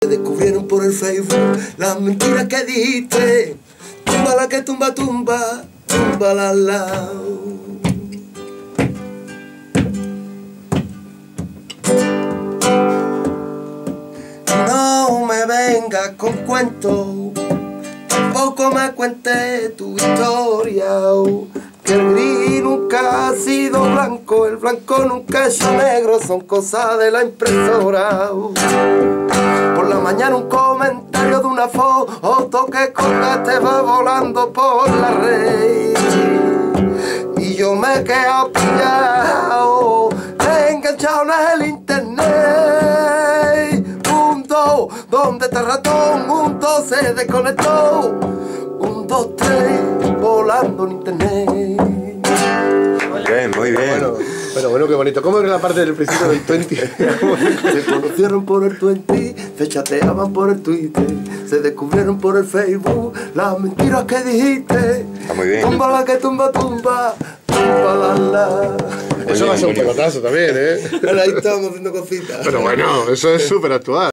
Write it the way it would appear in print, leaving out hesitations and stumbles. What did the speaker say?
Se descubrieron por el Facebook las mentiras que dijiste. Tumba la que tumba, tumba, tumba la la. No me vengas con cuentos, tampoco me cuentes tu historia. Que el gris nunca ha sido blanco, el blanco nunca ha hecho negro, son cosas de la impresora. Por la mañana un comentario de una foto que colgaste va volando por la red. Y yo me he quedado pillado, enganchado en el internet. Punto, donde está el ratón, punto se desconectó. 1, 2, 3, volando en internet. Bien, muy bien. Pero bueno, qué bonito. ¿Cómo era la parte del principio del 20? Se conocieron por el 20, se chateaban por el Twitter, se descubrieron por el Facebook las mentiras que dijiste. Está muy bien. Tumba la que tumba, tumba, tumba la la. Eso va a ser un pelotazo también, ¿eh? Ahí estamos haciendo cositas. Pero bueno, eso es súper actual.